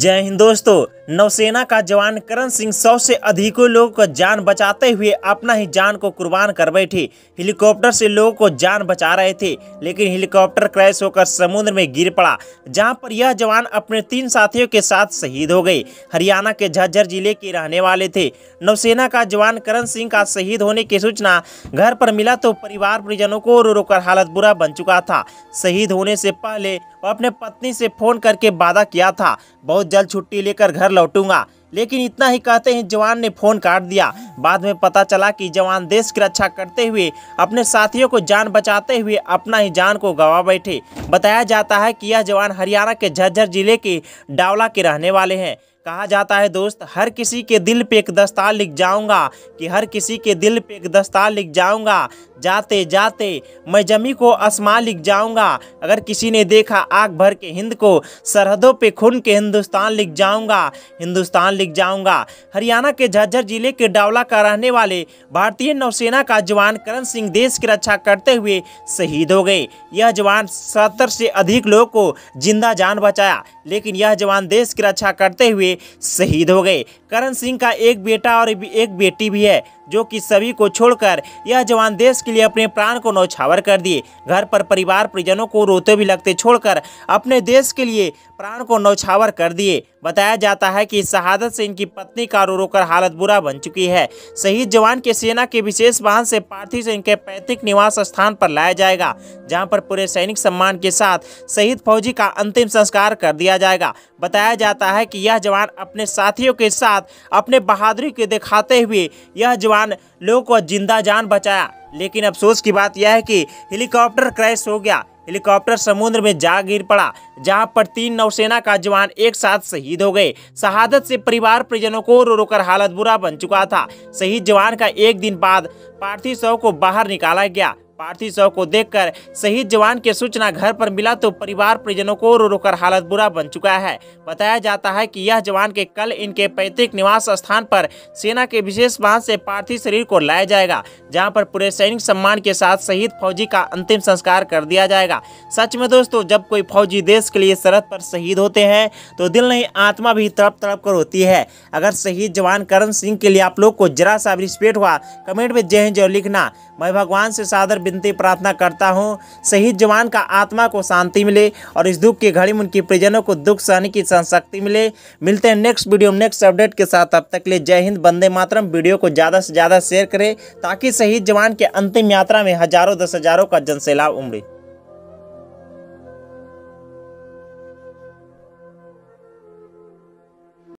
जय हिंद दोस्तों। नौसेना का जवान करण सिंह 100 से अधिकों लोगों को जान बचाते हुए अपना ही जान को कुर्बान कर बैठे। हेलीकॉप्टर से लोगों को जान बचा रहे थे, लेकिन हेलीकॉप्टर क्रैश होकर समुद्र में गिर पड़ा, जहां पर यह जवान अपने 3 साथियों के साथ शहीद हो गए। हरियाणा के झज्जर जिले के रहने वाले थे। नौसेना का जवान करण सिंह का शहीद होने की सूचना घर पर मिला तो परिवार परिजनों को रो रो कर हालत बुरा बन चुका था। शहीद होने से पहले वह अपने पत्नी से फोन करके वादा किया था, बहुत जल्द छुट्टी लेकर घर लौटूंगा, लेकिन इतना ही कहते ही जवान ने फोन काट दिया। बाद में पता चला कि जवान देश की रक्षा करते हुए अपने साथियों को जान बचाते हुए अपना ही जान को गंवा बैठे। बताया जाता है कि यह जवान हरियाणा के झज्जर जिले के डावला के रहने वाले हैं। कहा जाता है दोस्त, हर किसी के दिल पे एक दस्तार लिख जाऊंगा, कि हर किसी के दिल पे एक दस्तार लिख जाऊंगा, जाते जाते मैं जमी को आसमां लिख जाऊंगा। अगर किसी ने देखा आग भर के हिंद को, सरहदों पे खून के हिंदुस्तान लिख जाऊंगा, हिंदुस्तान लिख जाऊंगा। हरियाणा के झज्जर जिले के डावला का रहने वाले भारतीय नौसेना का जवान करण सिंह देश की रक्षा करते हुए शहीद हो गए। यह जवान 70 से अधिक लोगों को जिंदा जान बचाया, लेकिन यह जवान देश की रक्षा करते हुए शहीद हो गए। करण सिंह का एक बेटा और एक बेटी भी है, जो कि सभी को छोड़कर यह जवान देश के लिए अपने प्राण को न्यौछावर कर दिए। घर पर परिवार परिजनों को रोते भी लगते छोड़कर अपने देश के लिए प्राण को न्यौछावर कर दिए। बताया जाता है कि शहादत से इनकी पत्नी का रो रो कर हालत बुरा बन चुकी है। शहीद जवान के सेना के विशेष वाहन से पार्थिव से इनके पैतृक निवास स्थान पर लाया जाएगा, जहां पर पूरे सैनिक सम्मान के साथ शहीद फौजी का अंतिम संस्कार कर दिया जाएगा। बताया जाता है कि यह जवान अपने साथियों के साथ अपने बहादुरी को दिखाते हुए यह जवान लोगों को जिंदा जान बचाया, लेकिन अफसोस की बात यह है कि हेलीकॉप्टर क्रैश हो गया। हेलीकॉप्टर समुद्र में जा गिर पड़ा, जहां पर 3 नौसेना का जवान एक साथ शहीद हो गए। शहादत से परिवार परिजनों को रो रो कर हालत बुरा बन चुका था। शहीद जवान का एक दिन बाद पार्थिव शव को बाहर निकाला गया। पार्थिव शव को देखकर शहीद जवान की सूचना घर पर मिला तो परिवार परिजनों को रो रो कर हालत बुरा बन चुका है। बताया जाता है कि यह जवान के कल इनके पैतृक निवास स्थान पर सेना के विशेष वाहन से पार्थिव शरीर को लाया जाएगा, जहां पर पूरे सैनिक सम्मान के साथ शहीद फौजी का अंतिम संस्कार कर दिया जाएगा। सच में दोस्तों, जब कोई फौजी देश के लिए सरहद पर शहीद होते हैं तो दिल नहीं आत्मा भी तड़प तड़प कर होती है। अगर शहीद जवान करण सिंह के लिए आप लोग को जरा सा भी रिस्पेक्ट हुआ, कमेंट में जय हिंद जरूर लिखना। मैं भगवान से सादर विनती प्रार्थना करता हूं, शहीद जवान का आत्मा को शांति मिले और इस दुख की घड़ी में उनके परिजनों को दुख सहने की शक्ति मिले। मिलते हैं नेक्स्ट वीडियो नेक्स्ट अपडेट के साथ। तब तक के लिए जय हिंद, वंदे मातरम। वीडियो को ज़्यादा से ज़्यादा शेयर करें ताकि शहीद जवान के अंतिम यात्रा में हजारों 10 हजारों का जनसैलाब उमड़े।